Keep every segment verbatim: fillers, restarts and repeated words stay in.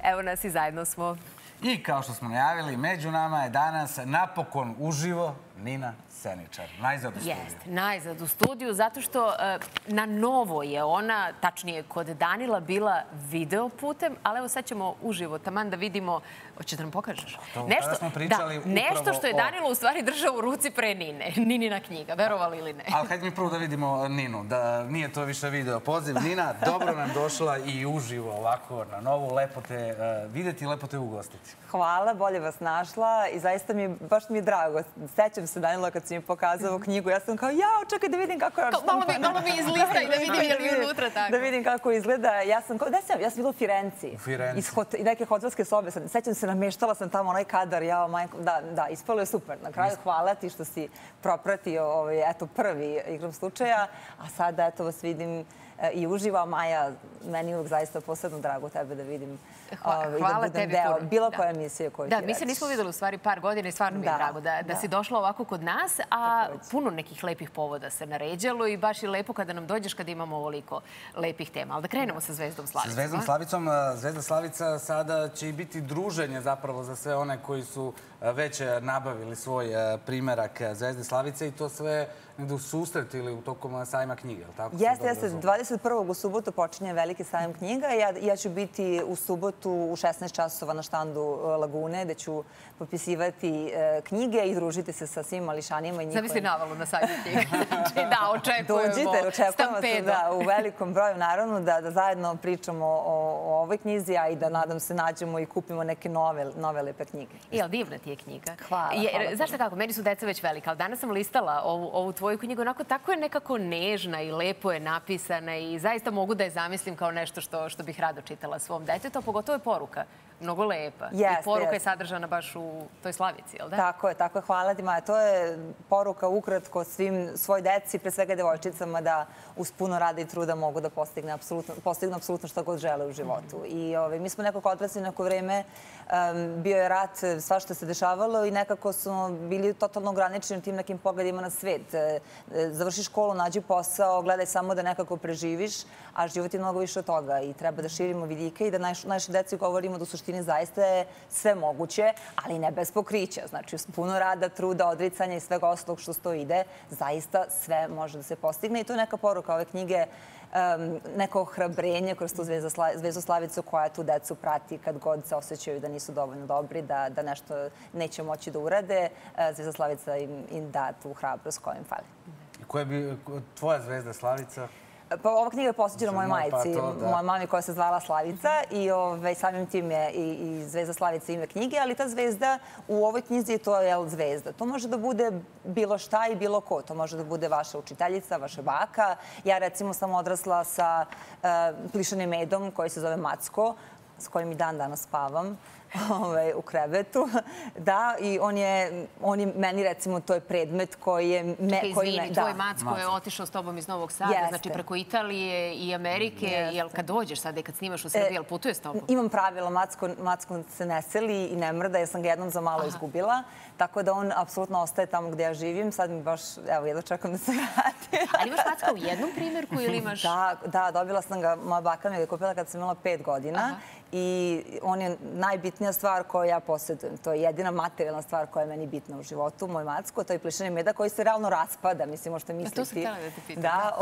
Evo nas i zajedno smo. I kao što smo najavili, među nama je danas napokon uživo Nina Seničar. Najzad u studiju. Jeste, najzad u studiju, zato što na novo je ona, tačnije kod Danila, bila video putem, ali evo sad ćemo uživo, taman da vidimo, hoće da nam pokažeš? Tada smo pričali upravo o... Nešto što je Danilo u stvari držao u ruci pre Nine, Ninina knjiga, verovali ili ne. Ali hajde mi prvo da vidimo Ninu, da nije to više video poziv. Nina, dobro nam došla i uživo ovako na novu, lepo te videti i lepo te ugostiti. Hvala, bolje vas našla i zaista mi, baš mi je drago. Sećam se, Danilo, kad si mi pokazao knjigu, ja sam kao, jao, čekaj da vidim kako je odštampana. Malo mi izlista i da vidim je li unutra tako. Da vidim kako izgleda. Ja sam, gde sam? Ja sam bila u Firenci. U Firenci. Iz neke hotelske sobe. Sećam se, nameštala sam tamo onaj kadar, jao, majko. Da, da, ispalo je super. Na kraju hvala ti što si propratio, eto, prvi igrom slučaja, a sada, eto, vas vidim i uživa. Maja, meni je uvijek zaista posebno drago tebe da vidim i da budem deo bilo koje emisije koju ti radiš. Da, mi se nismo videli u stvari par godina i stvarno mi je drago da si došla ovako kod nas, a puno nekih lepih povoda se naređalo i baš je lepo kada nam dođeš kada imamo ovoliko lepih tema. Ali da krenemo sa Zvezdom Slavicom. Sa Zvezdom Slavicom. Zvezda Slavica sada će i biti druženje zapravo za sve one koji su već nabavili svoj primerak Zvezde Slavice i to sve negde u susret ili u tokom sajma knjiga, je li tako? Jeste, jeste. dvadeset prvog u subotu počinje veliki sajam knjiga. Ja ću biti u subotu u šesnaest časova na štandu Lagune, gde ću popisivati knjige i družiti se sa svim mališanima i njihovim... Zamisli navalu na sajmu knjiga. Znači, da, očekujemo Dođite, očekujemo se da u velikom broju, naravno, da zajedno pričamo o ovoj knjizi, a i da, nadam se, nađemo i kupimo neke nove lepe knjige. I, ali divna ti je knjiga. Hvala. Znaš šta kako, meni su deca već velika, ali danas sam listala ovu tvoju knjigu, onako tako je nekako nežna i lepo je napisana i zaista mogu da je zamislim kao nešto što bih rado čitala svom detetu, a pogotovo je poruka mnogo lepa. I poruka je sadržana baš u toj Slavici, jel da? Tako je, tako je. Hvala ti, Maja. To je poruka ukratko svim svoj deci, pre svega devojčicama, da uz puno rada i truda mogu da postignu apsolutno što god žele u životu. I mi smo nekako odrasli neko vreme, bio je rat, sva što se dešavalo i nekako smo bili totalno ograničeni tim nekim pogledima na svet. Završi školu, nađi posao, gledaj samo da nekako preživiš, a život je mnogo više od toga i treba da širimo vidike i da našoj deci govorimo da u suštini zaista je sve moguće, ali ne bez pokrića. Znači, uz puno rada, truda, odricanja i svega ostalog što sto ide, zaista sve može da se postigne i to je neka poruka ove knjige, neko ohrabrenje kroz tu Zvezdu Slavicu koja tu decu prati kad god se osjećaju da nisu dovoljno dobri, da nešto neće moći da urade. Zvezda Slavica im da tu hrabrost koja im fali. Koja bi tvoja Zvezda Slavica? Pa ova knjiga je posvećena mojoj majici, mojoj mami koja se zvala Slavica i samim tim je i Zvezda Slavica ime knjige, ali ta zvezda u ovoj knjizi to je zvezda. To može da bude bilo šta i bilo ko. To može da bude vaša učiteljica, vaša baka. Ja recimo sam odrasla sa plišanim medom koji se zove Macko, s kojim i dan danas spavam u krevetu. Da, i on je, meni recimo, to je predmet koji je... Izvini, tvoj Macko je otišao s tobom iz Novog Sada, znači preko Italije i Amerike. Jel kad dođeš sada i kad snimaš u Srbiji, jel putuje s tobom? Imam pravilo, Macko se ne seli i ne mrda, jer sam ga jednom za malo izgubila. Tako da on apsolutno ostaje tamo gde ja živim. Sad mi baš, evo, jedno čekam da se vrati. Ali imaš Macka u jednom primjerku ili imaš... Da, da, dobila sam ga, moja baka mi ga kupila kad sam imala pet godina i on je najbitnija stvar koju ja posjedujem. To je jedina materijalna stvar koja je meni bitna u životu, moj Macko. To je plišani meda koji se realno raspada, mislim, možete misliti. To sam htjela da te pitam. Da,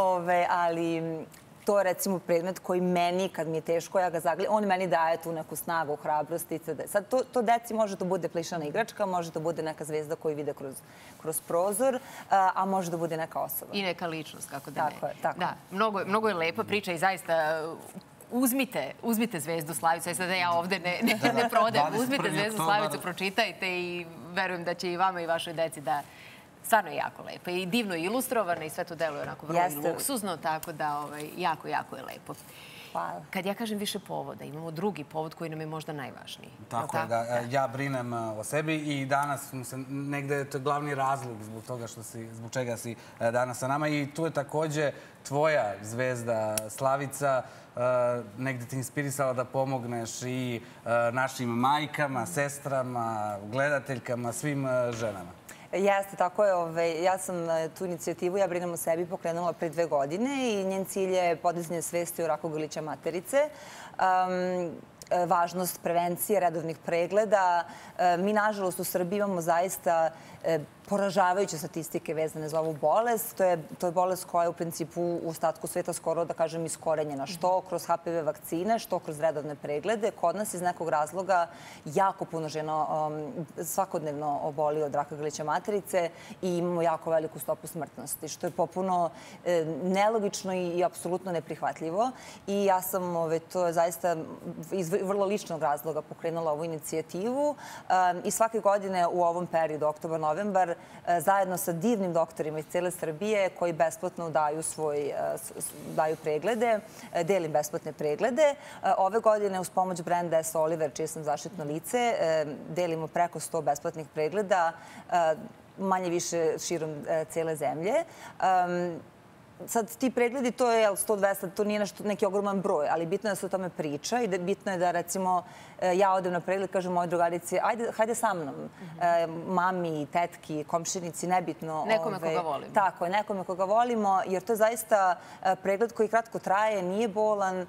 ali to je recimo predmet koji meni, kad mi je teško, ja ga zagledam, on meni daje tu neku snagu, hrabrost itd. Sad, to deci može da bude plišana igračka, može da bude neka zvezda koju vide kroz prozor, a može da bude neka osoba. I neka ličnost, kako da ne. Tako je, tako je. Da, mnogo je lepa priča i zaista... Uzmite, uzmite Zvezdu Slavicu, i sada ja ovde ne prodajem, uzmite Zvezdu Slavicu, pročitajte i verujem da će i vama i vašoj deci da stvarno je jako lepa i divno ilustrovana i sve to deluje onako vrlo i luksuzno, tako da jako, jako je lepo. Hvala. Kad ja kažem više povoda, imamo drugi povod koji nam je možda najvažniji. Tako je, da. Ja brinem o sebi i danas negde je to glavni razlog zbog toga zbog čega si danas sa nama i tu je takođe tvoja Zvezda Slavica negde te inspirisala da pomogneš i našim majkama, sestrama, gledateljkama, svim ženama. Jeste, tako je. Ja sam tu inicijativu Ja brinem o sebi pokrenula pre dve godine i njen cilj je podizanje svesti o raku grlića materice. Važnost prevencije, redovnih pregleda. Mi, nažalost, u Srbiji imamo zaista poražavajuće statistike vezane za ovu bolest. To je, to je bolest koja je u principu u ostatku sveta skoro, da kažem, iskorenjena. Što kroz H P V vakcine, što kroz redovne preglede. Kod nas iz nekog razloga jako puno žena um, svakodnevno oboli od raka grlića materice i imamo jako veliku stopu smrtnosti, što je popuno e, nelogično i, i apsolutno neprihvatljivo. I ja sam ove, to je zaista iz vrlo ličnog razloga pokrenula ovu inicijativu um, i svake godine u ovom periodu, oktobar, novembar, zajedno sa divnim doktorima iz cele Srbije koji besplatno daju, svoj, daju preglede, delim besplatne preglede. Ove godine uz pomoć brenda S. Oliver, čije sam zaštitno lice, delimo preko sto besplatnih pregleda, manje više širom cele zemlje. Sad, ti pregledi, to je sto dvesta, to nije nešto, neki ogroman broj, ali bitno je da se o tome priča i da, bitno je da, recimo, ja odem na pregled, kažem mojoj drugarici, ajde, hajde sa mnom, e, mami, tetki, komšinici, nebitno. Nekome ove, koga volimo. Tako je, nekome koga volimo, jer to je zaista pregled koji kratko traje, nije bolan,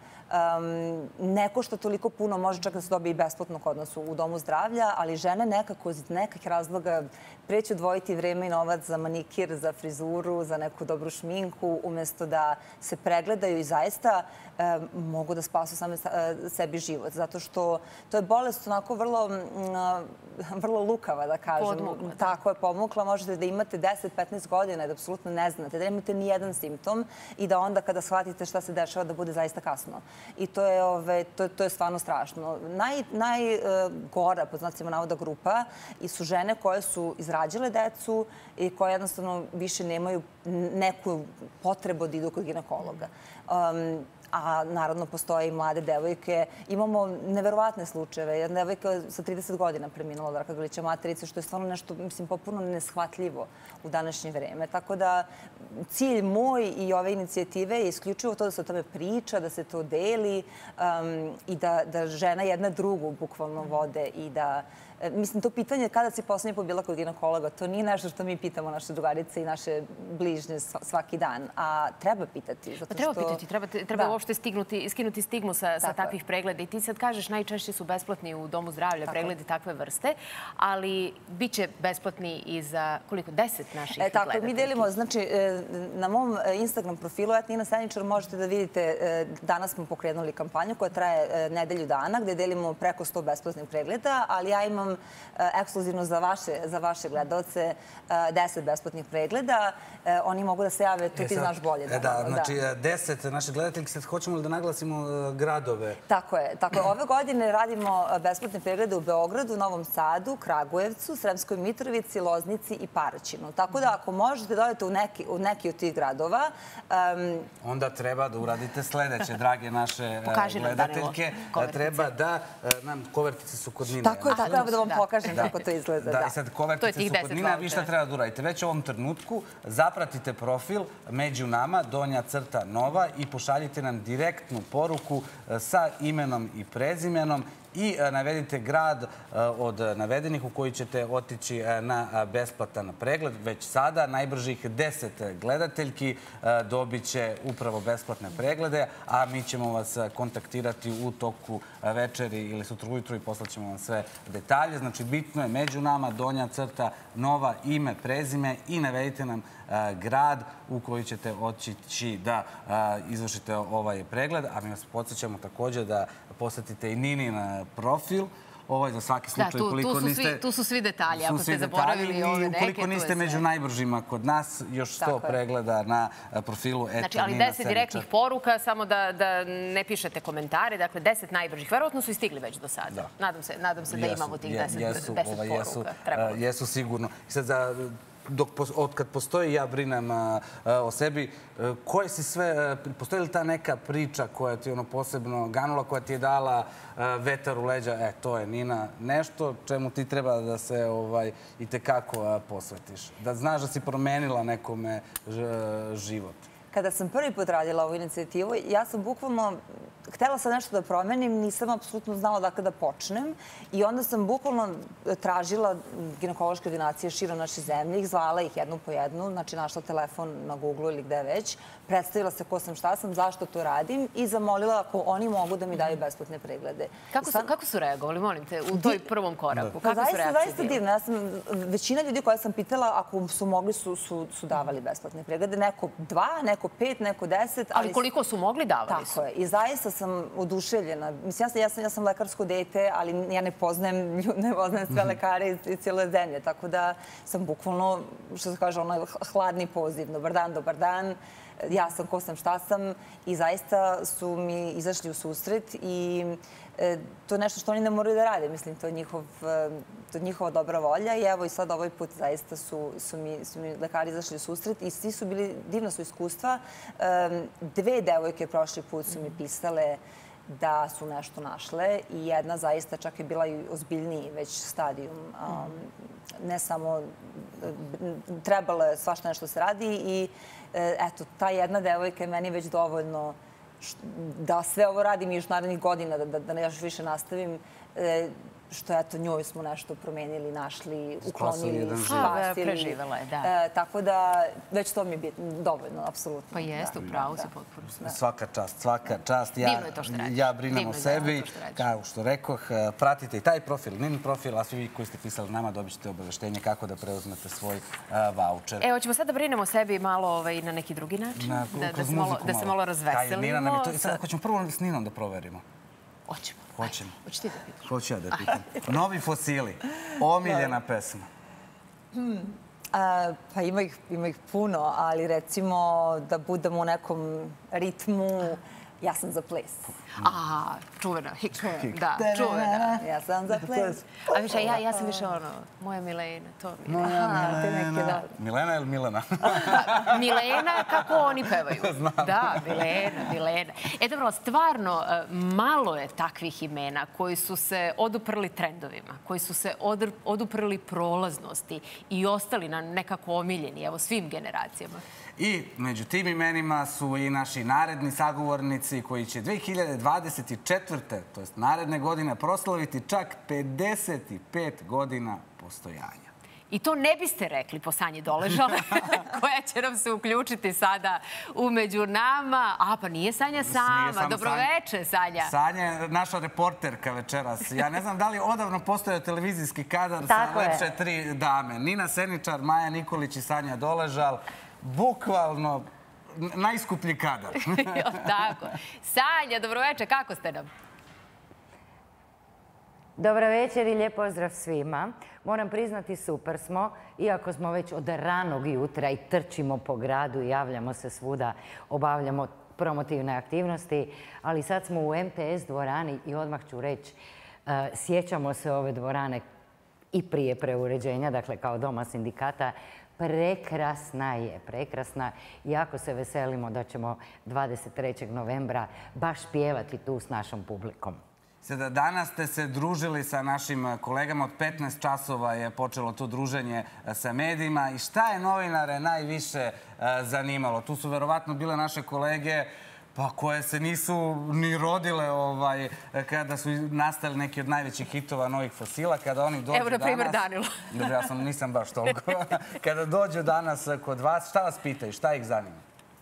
Um, ne košta toliko puno, može čak da se dobije i besplatno kod nas u domu zdravlja, ali žene nekako iz nekih razloga preću odvojiti vreme i novac za manikir, za frizuru, za neku dobru šminku, umjesto da se pregledaju i zaista um, mogu da spasu same sebi život. Zato što to je bolest onako vrlo, um, vrlo lukava, da kažem. Podmukla. Tako je, podmukla. Možete da imate deset do petnaest godina i da apsolutno ne znate, da nemate ni jedan simptom i da onda kada shvatite šta se dešava da bude zaista kasno. I to je, ove, to, to je stvarno strašno. Naj, najgora, pod znacima navoda, grupa i su žene koje su izrađale decu i koje jednostavno više nemaju neku potrebu da idu kod ginekologa. Um, a naravno postoje i mlade devojke. Imamo neverovatne slučajeve. Jedna devojka sa trideset godina preminula od raka grlića materice, što je stvarno nešto, mislim, popuno neshvatljivo u današnje vreme. Tako da cilj moj i ove inicijative je isključivo to da se o tome priča, da se to deli um, i da, da žena jedna drugu bukvalno vode i da mislim, to pitanje kada si poslednji put bila kod ginekologa, to nije nešto što mi pitamo naše drugarice i naše bližnje svaki dan, a treba pitati. Zato treba što... pitati, treba, treba uopšte stignuti, skinuti stigmu sa, sa takvih pregleda. I ti sad kažeš, najčešće su besplatni u Domu zdravlja pregledi takve vrste, ali bit će besplatni i za koliko? Deset naših e, tako, gledateljki. Mi delimo, znači, na mom Instagram profilu et Nina Steničar možete da vidite, danas smo pokrenuli kampanju koja traje nedelju dana, gde delimo preko sto besplatnih pregleda, ali ja imam ekskluzivno za vaše, za vaše gledalce deset besplatnih pregleda. Oni mogu da se jave, to ti znaš bolje. Da, da, znači deset naših gledateljki. Sad hoćemo li da naglasimo gradove? Tako je. Tako je. Ove godine radimo besplatne preglede u Beogradu, Novom Sadu, Kragujevcu, Sremskoj Mitrovici, Loznici i Paraćinu. Tako da ako možete da odete u neki, u neki od tih gradova... Um, onda treba da uradite sledeće, drage naše gledateljke. Treba da nam kovertice su kod Nine. Tako je, tako da vam pokažem kako to izgleda. Da, i sad kovertice su kod Nine, a vi šta treba da uradite? Već u ovom trenutku zapratite profil Među nama, donja crta nova i pošaljite nam direktnu poruku sa imenom i prezimenom i navedite grad od navedenih u koji ćete otići na besplatan pregled. Već sada najbržih deset gledateljki dobit će upravo besplatne preglede, a mi ćemo vas kontaktirati u toku večeri ili sutra ujutru i poslaćemo vam sve detalje. Znači, bitno je Među nama, donja crta, nova, ime, prezime i navedite nam grad u koji ćete otići da izvršite ovaj pregled. A mi vas podsjećamo također da posetite i Ninin profil. Ovo je za svaki slučaj. Da, tu su svi detalji. Ako ste zaboravili ove neke, ukoliko niste među najbržima kod nas, još sto pregleda na profilu et Nina Steničar. Znači, ali deset direktnih poruka, samo da ne pišete komentare. Dakle, deset najbržih. Verovatno su i stigli već do sada. Nadam se da imamo tih deset poruka. Jesu sigurno. I sad za... od kad postoji Ja brinem o sebi, koje si sve, postoji li ta neka priča koja ti je posebno ganula, koja ti je dala vetar u leđa, e, to je Nina, nešto čemu ti treba da se i tekako posvetiš, da znaš da si promenila nekome život? kada sam prvi put radila ovu inicijativu, ja sam bukvalno htela sam nešto da promenim, nisam apsolutno znala dakle da počnem i onda sam bukvalno tražila ginekološke ordinacije širom naše zemlje, ih zvala ih jednu po jednu, znači našla telefon na Google ili gde već, predstavila se ko sam, šta sam, zašto to radim i zamolila ako oni mogu da mi daju besplatne preglede. Kako su, kako su reagovali, molim te, u toj prvom koraku? Pa zaista, zaista divno. Ja sam, većina ljudi koja sam pitala, ako su mogli, su, su, su davali besplatne preglede. Neko dva, neko pet, neko deset. Ali, ali koliko su mogli, davali su. Tako je. I zaista sam oduševljena. Mislim, ja sam, ja sam, ja sam lekarsko dete, ali ja ne poznajem, ne poznajem sve lekare iz, iz cijele zemlje. Tako da sam bukvalno, što se kaže, onaj hladni poziv. Dobar dan, dobar dan. Ja sam ko sam, šta sam. I zaista su mi izašli u susret i e, to je nešto što oni ne moraju da rade. Mislim, to je, njihov, to je njihova dobra volja. I evo i sad ovaj put zaista su, su, mi, su mi lekari izašli u susret i svi su bili, divna su iskustva. E, dve devojke prošli put su mi pisale da su nešto našle i jedna zaista čak je bila i ozbiljniji već stadijum. Um, ne samo trebalo je svašta nešto se radi i eto, ta jedna devojka je meni već dovoljno da sve ovo radim i još narednih godina, da, da još više nastavim, što eto njoj smo nešto promenili, našli, uklonili, spasili. Preživela je, da. E, tako da već to mi je dovoljno, apsolutno. Pa jeste, upravo si potpuno. Svaka čast, svaka čast. Ja, divno je to što radiš. Ja brinem o sebi. Kao što rekoh, pratite i taj profil, Nin profil, a svi vi koji ste pisali nama dobit ćete obaveštenje kako da preuzmete svoj vaučer. Evo, ćemo sad da brinemo o sebi malo ovaj, na neki drugi način. Na, da, kroz da, se muziku malo, da se malo razveselimo. Sad, ako ćemo prvo s Ninom da proverimo. Hoćemo. Hoćemo. Hoćeš ti da pitaš? Hoću ja da pitam. Novi fosili. Omiljena pesma. Hmm. A, pa ima ih, ima ih puno, ali recimo da budemo u nekom ritmu. Ja sam za ples. A, čuvena, hik. Da, čuvena. Ja sam za ples. A više, ja, ja sam više ono, moja Milena, to mi je. Moja Milena. Milena ili Milena? Milena, kako oni pevaju. Znam. Da, Milena, Milena. E, dobro, stvarno, malo je takvih imena koji su se oduprli trendovima, koji su se oduprli prolaznosti i ostali na nekako omiljeni, evo, svim generacijama. I među tim imenima su i naši naredni sagovornici koji će dve hiljade dvadeset četvrte. to jest naredne godine, proslaviti čak pedeset pet godina postojanja. I to ne biste rekli po Sanji Doležale, koja će nam se uključiti sada umeđu nama. A, pa nije Sanja sama. Dobroveče, Sanja. Sanja je naša reporterka večeras. Ja ne znam da li odavno postoje televizijski kadar sa lepše tri dame. Nina Seničar, Maja Nikolić i Sanja Doležal. Bukvalno najskuplji kadar. Tako. Sanja, dobroveče, kako ste nam? Dobar večer i lijep pozdrav svima. Moram priznati, super smo, iako smo već od ranog jutra i trčimo po gradu i javljamo se svuda, obavljamo promotivne aktivnosti, ali sad smo u M T S dvorani i odmah ću reći, sjećamo se ove dvorane i prije preuređenja, dakle kao doma sindikata. Prekrasna je, prekrasna. Jako se veselimo da ćemo dvadeset trećeg novembra baš pjevati tu s našom publikom. Sada danas ste se družili sa našim kolegama. Od petnaest časova je počelo to druženje sa medijima. I šta je novinare najviše zanimalo? Tu su verovatno bile naše kolege pa koje se nisu ni rodile ovaj, kada su nastali neki od najvećih hitova Novih fosila. Kada oni dođu Evo, na primjer, danas... Danilo. Ja sam, nisam baš toliko. Kada dođu danas kod vas, šta vas pitaju? Šta ih zanima?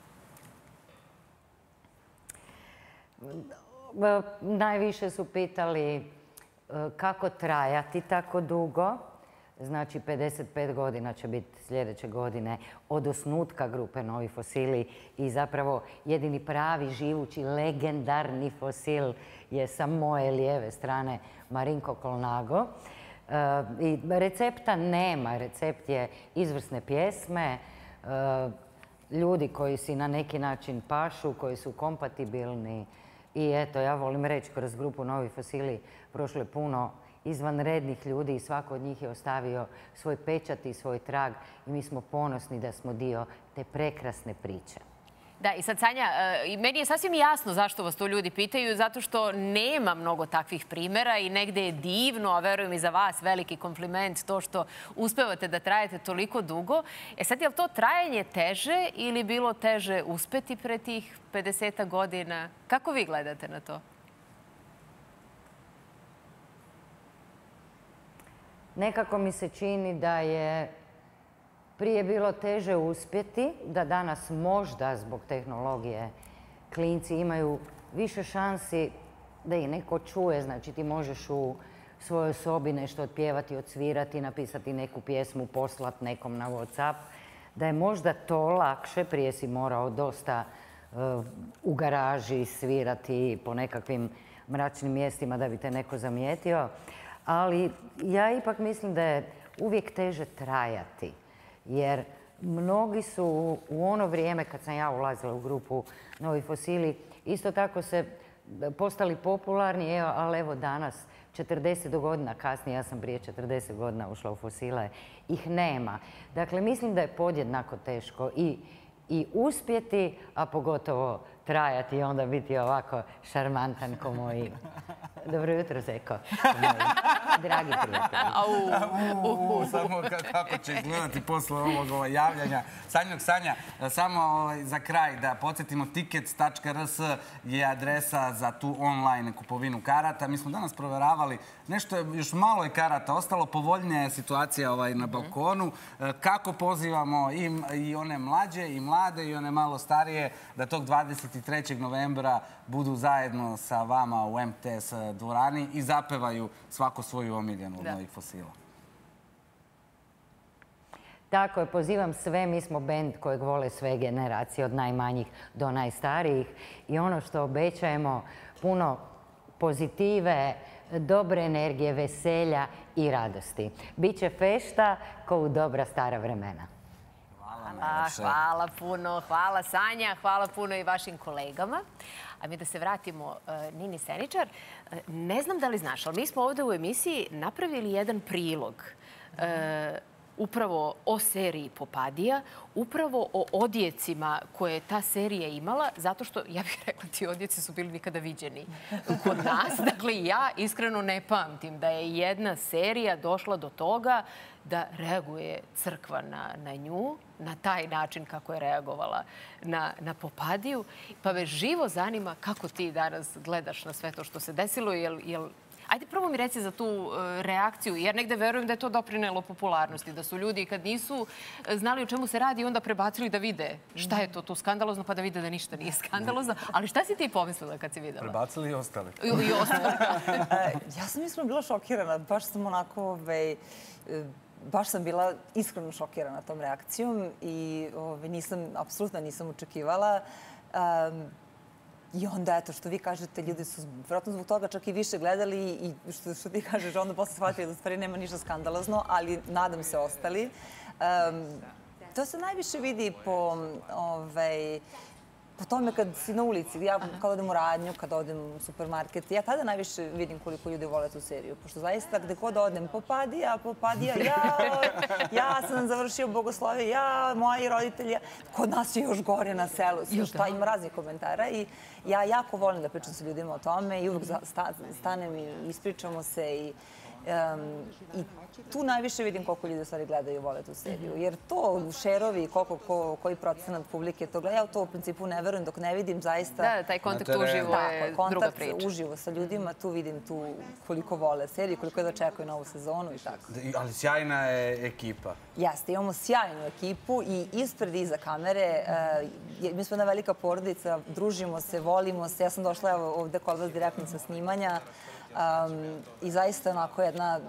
Najviše su pitali kako trajati tako dugo. Znači, pedeset pet godina će biti sljedeće godine od osnutka grupe Novi fosili i zapravo jedini pravi, živući, legendarni fosil je sa moje lijeve strane Marinko Kolnago. I recepta nema. Recept je izvrsne pjesme, ljudi koji si na neki način pašu, koji su kompatibilni. I eto, ja volim reći, kroz grupu Novi fosili prošlo je puno izvanrednih ljudi i svako od njih je ostavio svoj pečat i svoj trag i mi smo ponosni da smo dio te prekrasne priče. Da, i sad, Sanja, meni je sasvim jasno zašto vas to ljudi pitaju, zato što nema mnogo takvih primjera i negde je divno, a verujem i za vas veliki kompliment to što uspevate da trajete toliko dugo. E sad, je li to trajanje teže ili bilo teže uspeti pre tih pedeset godina? Kako vi gledate na to? Nekako mi se čini da je prije bilo teže uspjeti, da danas možda zbog tehnologije klinci imaju više šansi da ih neko čuje. Znači ti možeš u svojoj sobi nešto otpjevati, odsvirati, napisati neku pjesmu, poslati nekom na WhatsApp. Da je možda to lakše, prije si morao dosta uh, u garaži svirati po nekakvim mračnim mjestima da bi te neko zamijetio. Ali ja ipak mislim da je uvijek teže trajati. Jer mnogi su u ono vrijeme kad sam ja ulazila u grupu Novi fosili isto tako se postali popularni, evo, ali evo danas, četrdeset godina kasnije, ja sam prije četrdeset godina ušla u fosile, ih nema. Dakle, mislim da je podjednako teško i, i uspjeti, a pogotovo trajati i onda biti ovako šarmantan ko moji. Dobro jutro, Zeko. Dragi prijatelji. Samo kako će izgledati posle ovog javljanja. Sanjog Sanja, samo za kraj da podsjetimo, tickets tačka r s je adresa za tu online kupovinu karata. Mi smo danas proveravali, nešto je još malo je karata ostalo, povoljnija je situacija na balkonu. Kako pozivamo i one mlađe i mlade i one malo starije da tog dvadeset trećeg novembra budu zajedno sa vama u em te es dvorani i zapevaju svako svoju omiljenu od Novih fosila. Tako je, pozivam sve, mi smo bend kojeg vole sve generacije, od najmanjih do najstarijih. I ono što obećajemo, puno pozitive, dobre energije, veselja i radosti. Biće fešta ko u dobra stara vremena. Hvala, hvala puno, hvala Sanja, hvala puno i vašim kolegama. A mi da se vratimo Nini Seničar. Ne znam da li znaš, ali mi smo ovdje u emisiji napravili jedan prilog upravo o seriji Popadija, upravo o odjecima koje je ta serija imala, zato što, ja bih rekla, ti odjeci su bili nikada viđeni kod nas. Dakle, ja iskreno ne pamtim da je jedna serija došla do toga da reaguje crkva na, na nju, na taj način kako je reagovala na, na Popadiju. Pa me živo zanima kako ti danas gledaš na sve to što se desilo, jel, jel ajde, prvo mi reci za tu reakciju, jer negde verujem da je to doprinelo popularnosti, da su ljudi kad nisu znali o čemu se radi, onda prebacili da vide šta je to tu skandalozno, pa da vide da ništa nije skandalozno. Ali šta si ti pomislila kad si videla? Prebacili i ostali. I, i ostali. Ja sam iskreno bila šokirana, baš sam onako, ovaj, baš sam bila iskreno šokirana tom reakcijom i ovaj, nisam, apsolutno nisam očekivala. Um, I onda, eto, što vi kažete, ljudi su vjerojatno zbog toga čak i više gledali i što, što ti kažeš, onda posle shvatili da u stvari nema ništa skandalozno, ali nadam se ostali. Um, to se najviše vidi po, ovaj, po tome kad si na ulici. Ja kad odem u radnju, kad odem u supermarket, ja tada najviše vidim koliko ljudi vole tu seriju. Pošto zaista gde god odem, Popadija, Popadija, ja, ja sam završio bogoslovje, ja, moji roditelji, kod nas je još gore na selu. Šta, ima raznih komentara i ja jako volim da pričam sa ljudima o tome i uvijek stanem i ispričamo se i Um, i tu najviše vidim koliko ljudi u stvari gledaju i vole tu seriju. Jer to, šerovi, koliko, ko, koji procenat publike to gleda, ja u to u principu ne verujem dok ne vidim zaista... Da, taj kontakt uživo je druga priča. Kontakt uživo sa ljudima, tu vidim tu koliko vole seriju, koliko je da čekaju novu sezonu i tako. Ali sjajna je ekipa. Jeste, imamo sjajnu ekipu i ispred i iza kamere. Mi smo jedna velika porodica, družimo se, volimo se. Ja sam došla ovde kod vas direktno sa snimanja. Um, I zaista onako jedna...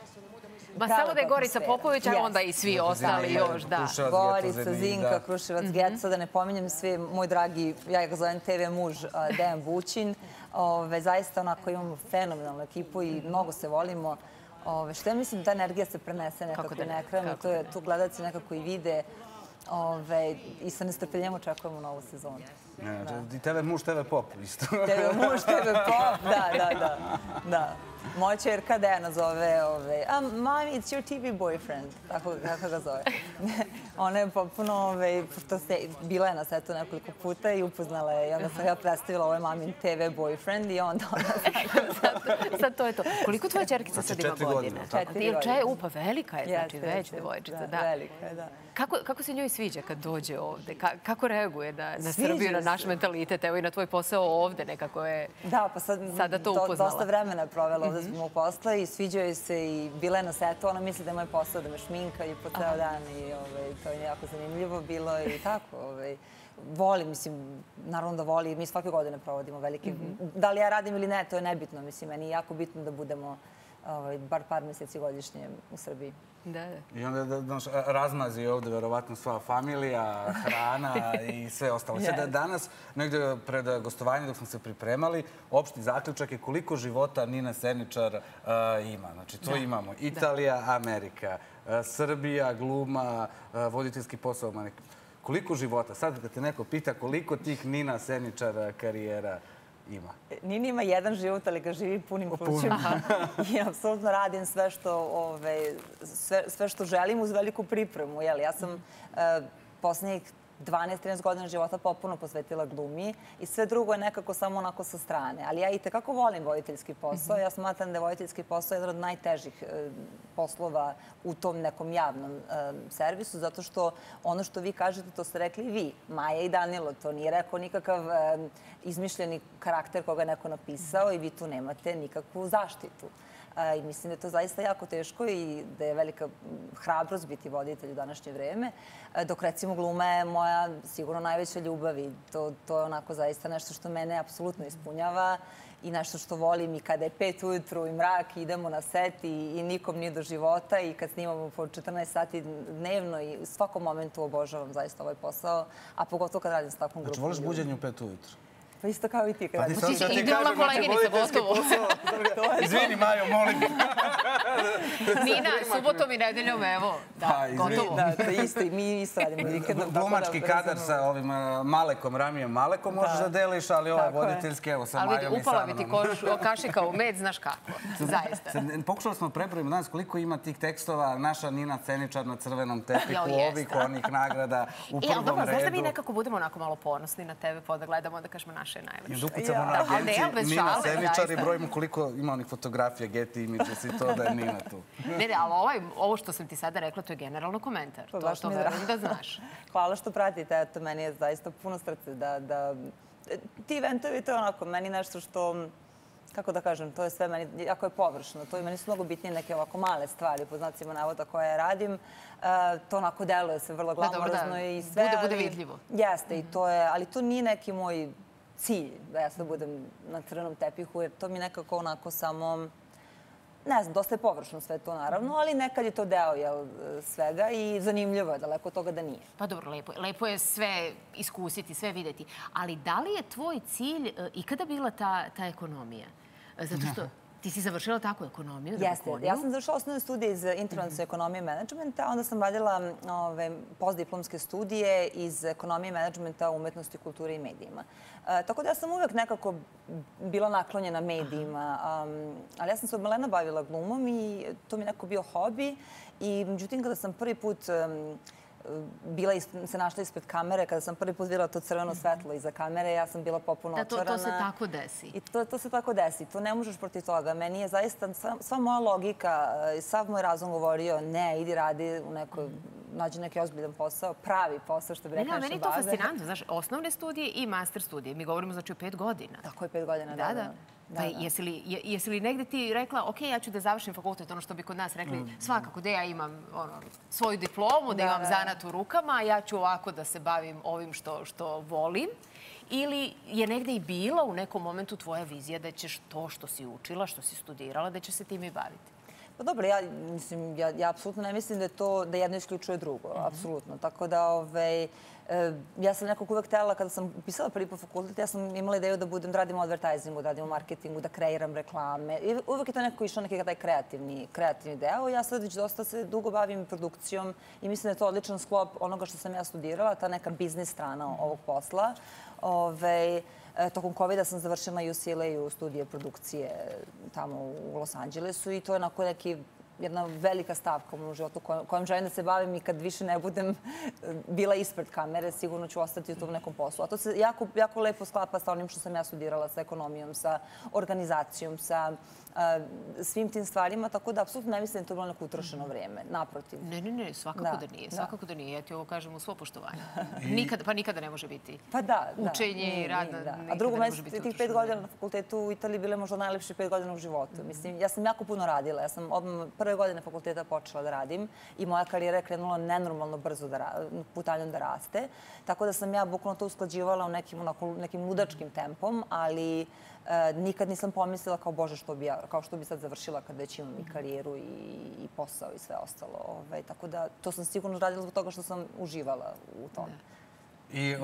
Ma samo da je Gorica Popović, a onda i svi ostali još, da. Gorica, Zinka, Kruševac, Geca, da ne pominjem sve, moj dragi, ja ga zovem te ve muž, Dejan Bućin. Ove, zaista onako imamo fenomenalnu ekipu i mnogo se volimo. Ove, što ja mislim, ta energija se prenese nekako na ekranu, to je, tu gledalci nekako i vide. Ove, I sa nestrpljenjem očekujemo novu sezonu. I tebe muž, tebe pop isto. Tebe muž, tebe pop, da, da, da. da. Moja čerka Dejana zove, um, Mami, it's your T V boyfriend, tako ga zove. Ona je potpuno, pošto bila je na setu nekoliko puta i upoznala je, i onda sam ja predstavila ovo je mamin T V boyfriend i onda ona... Sad to je to. Koliko tvoja čerkica sad ima godine? Četiri godine. Če, upa, velika je, znači već devojčica, da. Velika je, da. Kako se njoj sviđa kad dođe ovde? Kako reaguje na Srbiju, na naš mentalitet, evo i na tvoj posao ovde nekako je sada to upoznala? Dosta vremena je provela ovde zbog mog posla i sviđa joj se i bila je na setu. Ona misli da je moj posao da me šminka i po ceo dan i to je jako zanimljivo bilo i tako. Voli, mislim, naravno da voli. Mi svake godine provodimo velike... Da li ja radim ili ne, to je nebitno. Mislim, meni je jako bitno da budemo bar par meseci godišnje u Srbiji. Da, da. I onda razmazi ovde verovatno sva familija, hrana i sve ostalo. Sada danas, negde pred gostovanjem dok smo se pripremali, opšti zaključak je koliko života Nina Seničar ima. Znači, to imamo. Italija, Amerika, Srbija, gluma, voditeljski posao. Koliko života? Sad kad te neko pita koliko tih Nina Seničar karijera ima? Nina ima jedan život, ali ga živi punim plućima. I apsolutno radim sve što želim uz veliku pripremu. Ja sam poslednjih dvanaest trinaest godina života potpuno posvetila glumi i sve drugo je nekako samo onako sa strane. Ali ja i tekako volim voditeljski posao. Ja smatram da je voditeljski posao jedan od najtežih poslova u tom nekom javnom servisu, zato što ono što vi kažete, to ste rekli i vi, Maja i Danilo, to nije rekao nikakav izmišljeni karakter koga je neko napisao i vi tu nemate nikakvu zaštitu. I mislim da je to zaista jako teško i da je velika hrabrost biti voditelj u današnje vreme. Dok recimo gluma je moja sigurno najveća ljubav i to je onako zaista nešto što mene apsolutno ispunjava i nešto što volim i kada je pet ujutru i mrak idemo na set i nikom nije do života i kad snimamo po četrnaest sati dnevno i u svakom momentu obožavam zaista ovaj posao, a pogotovo kad radim s takvom grupom. Znači voliš buđenje u pet ujutru? Pa isto kao i ti. Pa ti sad ti kažem, znači voditeljski posao. Izvini, Majo, molim. Nina, subotom i nedeljom, evo. Da, gotovo. Da, isto i mi isto radimo vikendom. Glumački kadar sa ovim Malekom, Ramijem Malekom možeš da deliš, ali ovaj voditeljski, evo, sa Majom i sa mnom. Ali vidi, upala bi ti kašika u med, znaš kako. Zaista. Pokušali smo prebrojimo danas koliko ima tih tekstova. Naša Nina Seničar na crvenom tepiku, ovih onih nagrada u prvom redu. Znaš da mi nekako budemo onako malo ponosni na tebe, pa da gledamo da kažemo naše najlepše. Da ukucamo na agenciji Nina Seničar i brojimo koliko ima onih fotografija, Getty Images i to da je Nina tu. Ne, ne, ali ovo što sam ti sada rekla, to je generalno komentar. To što verujem da znaš. Hvala što pratite. Eto, meni je zaista puno srce da... Ti eventovi, to je onako, meni nešto što... Kako da kažem, to je sve meni, jako je površno. To i meni su mnogo bitnije neke ovako male stvari, po znacima navoda koje radim. To onako deluje se vrlo glamorozno i sve. Bude vidljivo. Jeste, i to je, ali to nije neki moj cilj da ja sad budem na crvenom tepihu, jer to mi nekako onako samo, ne znam, dosta je površno sve to naravno, ali nekad je to deo svega i zanimljivo je, daleko od toga da nije. Pa dobro, lepo je. Lepo je sve iskusiti, sve videti. Ali da li je tvoj cilj ikada bila ta ekonomija? Zato što ti si završila tako ekonomiju? Jeste. Ja sam završila osnovne studije iz internacionalne ekonomije i menadžmenta, onda sam radila postdiplomske studije iz ekonomije i menadžmenta, umetnosti, kulture i medijima. Tako da ja sam uvek nekako bila naklonjena medijima, ali ja sam se od malena bavila glumom i to mi je neko bio hobi. I međutim, kada sam prvi put bila se našla ispred kamere, kada sam prvi put videla to crveno svetlo iza kamere, ja sam bila popuno očarana. Da, to se tako desi. I to se tako desi. To ne možeš protiv toga. Meni je zaista sva moja logika, sav moj razum govorio ne, idi radi u nekoj, nađi neki ozbiljan posao, pravi posao, što bi rekla naša baza. Meni je to fascinantno. Znaš, osnovne studije i master studije. Mi govorimo znači o pet godina. Tako je, pet godina, da, da. Pa jesi li negde ti rekla, ok, ja ću da završim fakultet, ono što bi kod nas rekli, svakako da ja imam svoju diplomu, da imam zanat u rukama, ja ću ovako da se bavim ovim što volim. Ili je negde i bila u nekom momentu tvoja vizija da ćeš to što si učila, što si studirala, da će se tim i baviti? Pa dobro, ja, mislim, ja, ja apsolutno ne mislim da je to, da jedno isključuje drugo, apsolutno. Tako da, ovaj, ja sam nekako uvek htela, kada sam upisala prvi po fakultet, ja sam imala ideju da budem, da radim u advertisingu, da radim u marketingu, da kreiram reklame. I uvek je to nekako išao neki taj kreativni, kreativni deo. Ja sad već dosta se dugo bavim produkcijom i mislim da je to odličan sklop onoga što sam ja studirala, ta neka biznis strana ovog posla. Ove, tokom kovida sam završila U C L A u studije produkcije tamo u Los Angelesu i to je onako neki jedna velika stavka u mom životu kojom želim da se bavim i kad više ne budem bila ispred kamere, sigurno ću ostati u tom nekom poslu. A to se jako, jako lepo sklapa sa onim što sam ja studirala, sa ekonomijom, sa organizacijom, sa svim tim stvarima, tako da apsolutno ne mislim da je to bilo neko utrošeno vreme. Naprotiv. Ne, ne, ne, svakako da nije. Svakako da nije. Ja ti ovo kažem u svo poštovanje. Pa nikada ne može biti učenje i rad. A drugo, meni tih pet godina na fakultetu u Italiji bile možda najlepše pet godina u životu. Mislim, ja sam jako puno radila. Ja sam odmah prve godine fakulteta počela da radim i moja karijera je krenula nenormalno brzo putanjom da raste. Tako da sam ja bukvalno to usklađivala u nekim ludačkim tempom, ali nikad nisam pomislila kao Bože što bi ja, kao što bi sad završila kad već imam i karijeru i posao i sve ostalo. Tako da to sam sigurno radila zbog toga što sam uživala u tome. I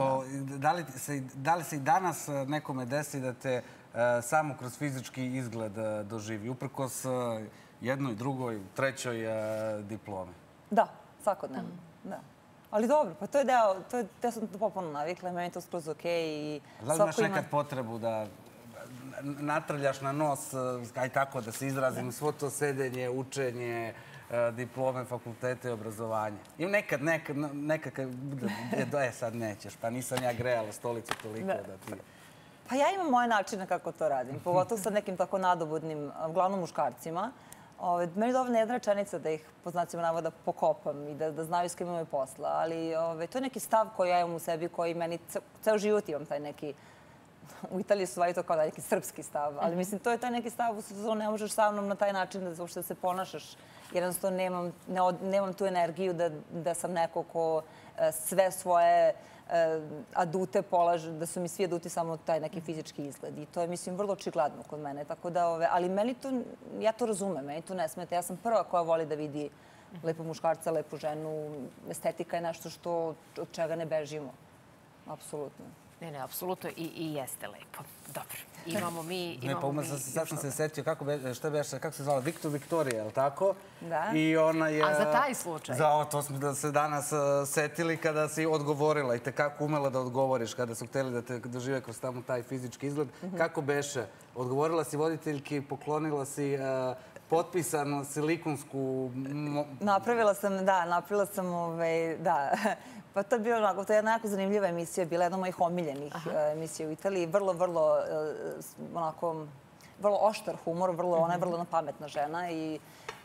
da li se i danas nekome desi da te samo kroz fizički izgled doživi, uprkos jednoj, drugoj, trećoj diplomi? Da, svakodnevno. Ali dobro, pa to je deo, ja sam to popolno navikla, meni je to skroz okej. Da li imaš nekad potrebu da natrljaš na nos, aj tako da se izrazim, svo to sedenje, učenje, diplome, fakultete i obrazovanje? I nekad, nekad, nekad, e sad nećeš, pa nisam ja grejala stolicu toliko da ti... Pa ja imam moje načine kako to radim, pogotovo sa nekim tako nadobudnim, uglavnom muškarcima. Meni je dovoljna jedna rečenica da ih, po znacima navoda, pokopam i da znaju s kim imaju posla, ali to je neki stav koji ja imam u sebi, koji meni, ceo život imam taj neki, u Italiji su stvari to kao neki srpski stav, ali mislim, to je taj neki stav u sezonu, ne možeš sa mnom na taj način da uopšte se ponašaš. Jednostavno nemam tu energiju da sam neko ko sve svoje adute polaže, da su mi svi aduti samo taj neki fizički izgled. I to je, mislim, vrlo očigledno kod mene. Ali meni to, ja to razumem, meni to ne smeta. Ja sam prva koja voli da vidi lepo muškarca, lepu ženu. Estetika je nešto što, od čega ne bežimo. Apsolutno. Ne, ne, apsolutno i jeste lepo. Dobro. Imamo mi... Ne, pa umar, sad sam se setio kako se zvala, Viktor Viktorija, je li tako? Da. I ona je... A za taj slučaj? Za ovo, to smo se danas setili kada si odgovorila i te kako umela da odgovoriš kada su hteli da te dožive kroz tamo taj fizički izgled. Kako beše? Odgovorila si voditeljki, poklonila si potpisanu silikonsku... Napravila sam, da, napravila sam, da... Pa to je bilo onako, to je jedna jako zanimljiva emisija, bila jedna od mojih omiljenih emisija u Italiji. Vrlo, vrlo, onako, vrlo oštar humor, ona je vrlo pametna žena i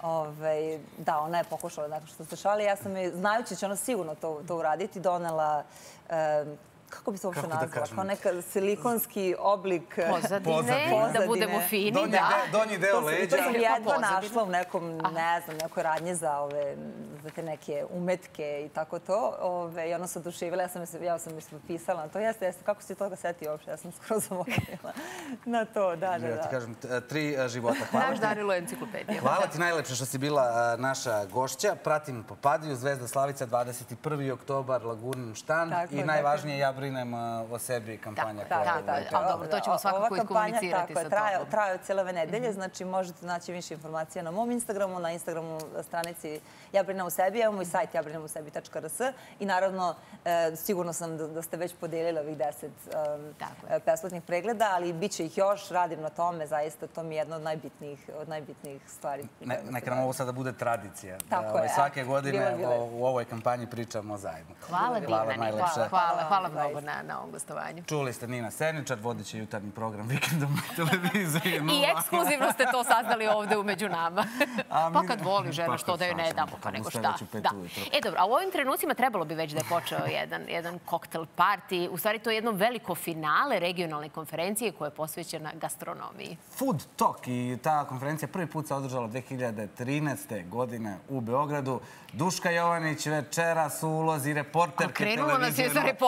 da, ona je pokušala nekako što se šali. Ja sam je, znajući će ona sigurno to uraditi, donela, kako bi se uopšte nazvala, kao neka silikonski oblik pozadine, da budemo fini, da. Donji deo leđa. To sam jedva našla u nekom, ne znam, nekoj radnje za te neke umetke i tako to. I ona se oduševila, ja sam mi se potpisala na to. Jeste, jeste, kako si toga setio uopšte? Ja sam skoro zaboravila na to, da, da, da. Ja ti kažem, tri života. Naš Danilo je enciklopedija. Hvala ti najlepše što si bila naša gošća. Pratim Popadiju, Zvezda Slavica, dvadeset prvi oktobar, Lagunin štand i najvažnije, ja brinem o sebi kampanja. Tako, ali dobro, to ćemo svakako iskomunicirati sa tobom. Traje od cijele ove nedelje, znači možete naći više informacija na mom Instagramu, na Instagramu stranici Ja brinem o sebi, evo moj sajt ja brinem o sebi tačka r s i naravno sigurno sam da ste već podelili ovih deset besplatnih pregleda, ali bit će ih još, radim na tome, zaista to mi je jedna od najbitnijih stvari. Neka nam ovo sada bude tradicija. Svake godine u ovoj kampanji pričamo zajedno. Hvala Divane, hvala mnogo na ovom gostovanju. Čuli ste Nina Serničar, vodit će jutarnji program Vikendom na televiziji. I ekskluzivno ste to saznali ovde umeđu nama. Pa kad voli žena, što da joj ne damo, pa nego šta. E dobro, a u ovim trenucima trebalo bi već da je počeo jedan koktel party. U stvari to je jedno veliko finale regionalne konferencije koja je posvećena gastronomiji. Food Talk i ta konferencija prvi put se održala dve hiljade trinaeste. godine u Beogradu. Duška Jovanić večeras u ulozi reporterke televizije. Krenulo nas je za reporterka.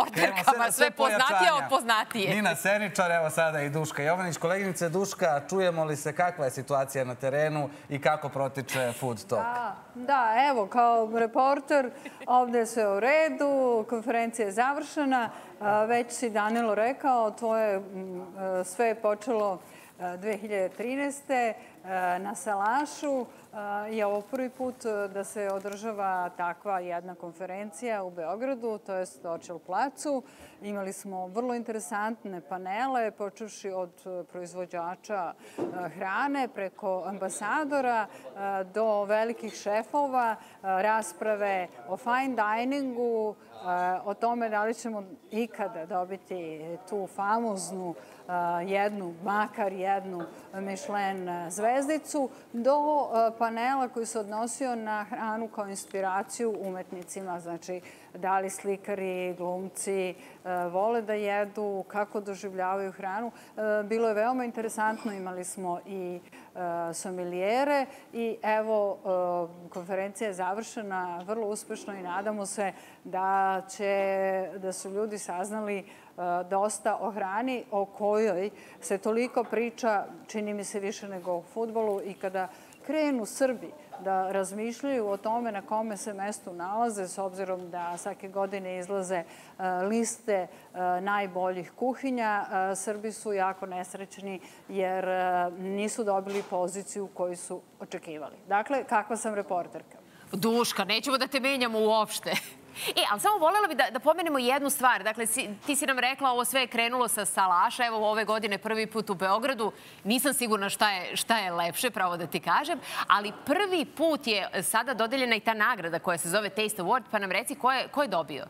Ma sve poznatije od poznatije. Nina Seničar, evo sada i Duška Jovanić. Koleginice Duška, čujemo li se kakva je situacija na terenu i kako protiče Food Talk? Da, evo, kao reporter, ovde je sve u redu, konferencija je završena. Već si Danilo rekao, tvoje sve je počelo dve hiljade trinaeste. na Salašu. Je ovo prvi put da se održava takva jedna konferencija u Beogradu, to je Stočel placu. Imali smo vrlo interesantne panele, počevši od proizvođača hrane, preko ambasadora do velikih šefova, rasprave o fine diningu, o tome da li ćemo ikada dobiti tu famoznu jednu, makar jednu Michelin zvezdicu, do panela koji se odnosio na hranu kao inspiraciju umetnicima. Znači, da li slikari, glumci vole da jedu, kako doživljavaju hranu. Bilo je veoma interesantno, imali smo i somilijere i evo, konferencija je završena vrlo uspešno i nadamo se da će, da su ljudi saznali dosta o hrani o kojoj se toliko priča, čini mi se više nego o fudbalu, i kada krenu Srbi da razmišljaju o tome na kome se mestu nalaze, s obzirom da svake godine izlaze liste najboljih kuhinja, Srbi su jako nesrećni jer nisu dobili poziciju koju su očekivali. Dakle, kakva sam reporterka? Duška, nećemo da te menjamo uopšte. E, ali samo voljela bi da pomenemo jednu stvar. Dakle, ti si nam rekla, ovo sve je krenulo sa Salaša, evo ove godine prvi put u Beogradu. Nisam sigurna šta je lepše, pravo da ti kažem, ali prvi put je sada dodeljena i ta nagrada koja se zove Taste Award, pa nam reci ko je dobio?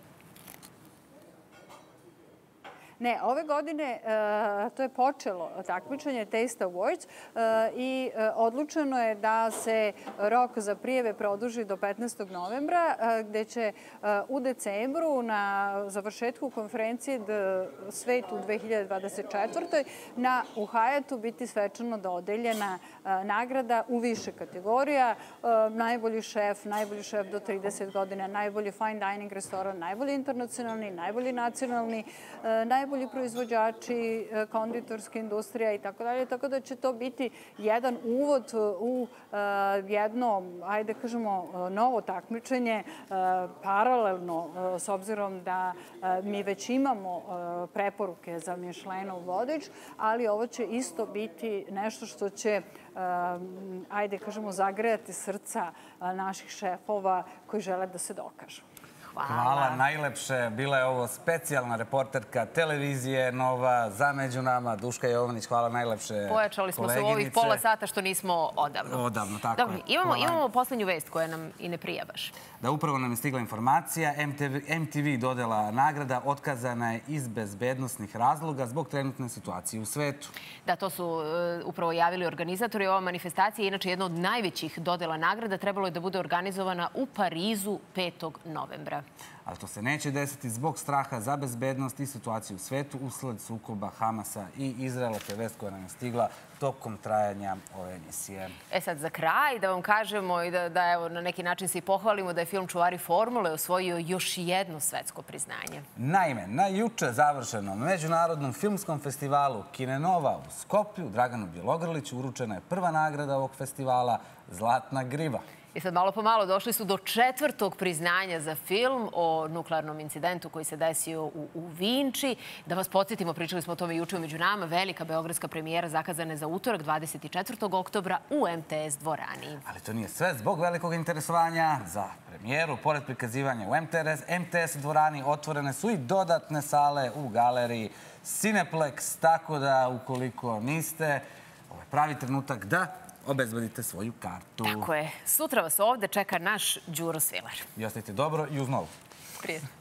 Ne, ove godine to je počelo takmičenje Taste Awards i odlučeno je da se rok za prijave produži do petnaestog novembra, gde će u decembru na završetku konferencije Svet u dve hiljade dvadeset četvrtoj u Hajatu biti svečano dodeljena nagrada u više kategorija. Najbolji šef, najbolji šef do trideset godina, najbolji fine dining restoran, najbolji internacionalni, najbolji nacionalni, najbolji najbolji proizvođači, konditorska industrija i tako dalje. Tako da će to biti jedan uvod u jedno, ajde kažemo, novo takmičenje, paralelno, s obzirom da mi već imamo preporuke za Michelinov vodič, ali ovo će isto biti nešto što će, ajde kažemo, zagrejati srca naših šefova koji žele da se dokažu. Hvala, najlepše. Bila je ovo specijalna reporterka televizije Nova za Među nama. Duška Jovanić, hvala najlepše koleginice. Pojačali smo se u ovih pola sata što nismo odavno. Odavno, tako je. Imamo poslednju vest koja nam i ne prija baš. Da, upravo nam je stigla informacija. M T V dodela nagrada otkazana je iz bezbednostnih razloga zbog trenutne situacije u svetu. Da, to su upravo javili organizatori. Ova manifestacija je inače jedna od najvećih dodela nagrada. Trebalo je da bude organizovana u Parizu petog novembra. Ali to se neće desiti zbog straha za bezbednost i situaciju u svetu usled sukoba Hamasa i Izraela. To je vest koja nam je stigla tokom trajanja ove emisije. E sad, za kraj, da vam kažemo i da evo na neki način se i pohvalimo da je film Čuvari formule osvojio još jedno svetsko priznanje. Naime, na juče završenom Međunarodnom filmskom festivalu Kine Nova u Skoplju Draganu Bjelogrliću uručena je prva nagrada ovog festivala Zlatna griva. I sad malo po malo došli su do četvrtog priznanja za film o nuklearnom incidentu koji se desio u Vinči. Da vas podsjetimo, pričali smo o tome juče među nama, velika beogradska premijera zakazana je za utorak dvadeset četvrtog oktobra u M T S dvorani. Ali to nije sve. Zbog velikog interesovanja za premijeru, pored prikazivanja u M T S dvorani, otvorene su i dodatne sale u galeriji Cineplex, tako da ukoliko niste, ovo je pravi trenutak da obezbedite svoju kartu. Tako je. Sutra vas ovde čeka naš Đuro Svilar. I ostajte dobro i uz novu. Prijetno.